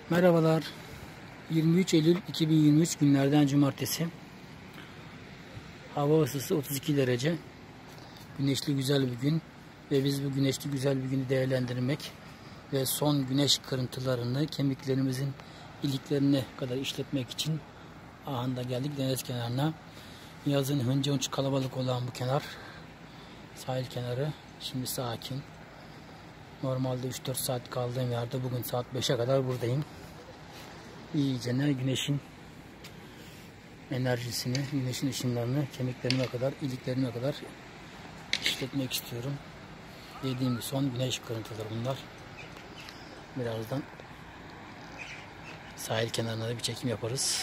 Merhabalar. 23 Eylül 2023 günlerden cumartesi. Hava ısısı 32 derece. Güneşli güzel bir gün ve biz bu güneşli güzel bir günü değerlendirmek ve son güneş kırıntılarını kemiklerimizin iliklerine kadar işletmek için ahanda geldik deniz kenarına. Yazın hınca hınç kalabalık olan bu kenar, sahil kenarı şimdi sakin. Normalde 3-4 saat kaldığım yerde bugün saat 5'e kadar buradayım. İyice güneşin enerjisini, güneşin ışınlarını kemiklerime kadar, iliklerime kadar işletmek istiyorum. Dediğim gibi son güneş kırıntıları bunlar. Birazdan sahil kenarına da bir çekim yaparız.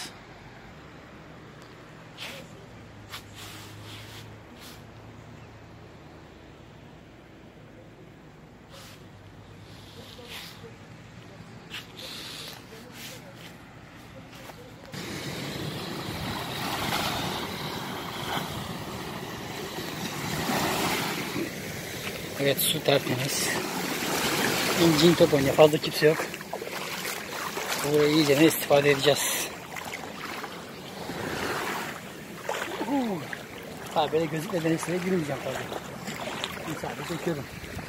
Evet, su tertemiz. İncin top oynuyor. Fazla kimse yok. Burayı iyice istifade edeceğiz. Tabi böyle gözükle denizlere girmeyeceğim fazla. Sadece çekiyorum.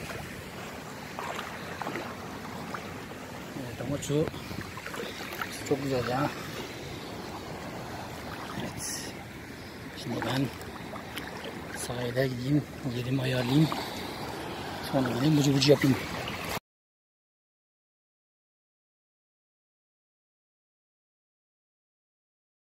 Evet ama su çok güzel ya. Evet. Şimdi ben sahile gideyim, yerimi ayarlayayım. Sonra gideyim bucu bucu yapayım.